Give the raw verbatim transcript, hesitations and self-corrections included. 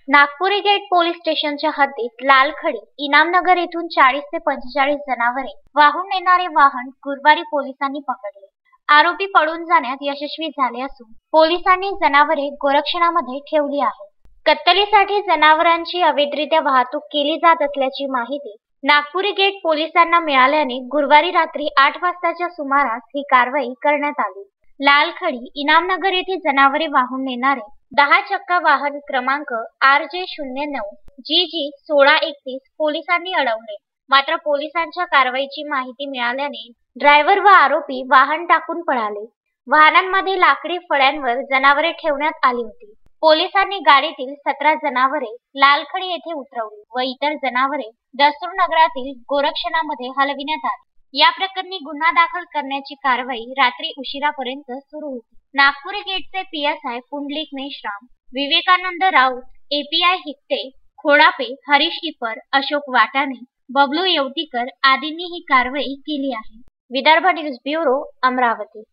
Nagpuri gate police स्टेशनच्या हद्दीत लालखडी इनामनगर येथून चाळीस ते पंचेचाळीस जनावरे वाहून नेणारे वाहन गुरुवारी पोलिसांनी पकडले. आरोपी पळून जाण्यात यशस्वी झाले असून पोलिसांनी जनावरे गोरक्षणामध्ये ठेवली आहेत. कत्तलीसाठी जनावरांची अवैधरित्या वाहतूक केली जात असल्याची माहिती नागपुरी गेट पोलिसांना मिळाल्याने गुरुवारी रात्री आठ वाजताच्या सुमारास ही कारवाई करण्यात आली. लालखडी इनामनगर येथे जनावरे वाहून नेणारे दहा चक्का वाहन क्रमांक आर जे शून्य नऊ जी जी सोळा एकतीस पोलिसांनी अडवले. मात्र पोलिसांच्या कारवाईची माहिती मिळाल्याने ड्रायव्हर व आरोपी वाहन टाकून पळाले. वाहनांमध्ये लाकडी फळ्यांवर जनावरे ठेवण्यात आली होती. पोलिसांनी गाडीतील सतरा जनावरे लालखडी येथे उतरवली व इतर जनावरे दसूर नगरातील गोरक्षणामध्ये हलविण्यात आली. या प्रकरणी गुन्हा दाखल करण्याची कारवाई रात्री उशिरापर्यंत सुरू होती. नागपुरी गेटचे P S I Pundlik Meshram, Vivekanand Raut, A P I Hikte, Khodape, Harish Ipar, Ashok Watane, Bablu Yevatikar आदींनी ही कारवाई केली आहे. Vidarbha news bureau, Amravati.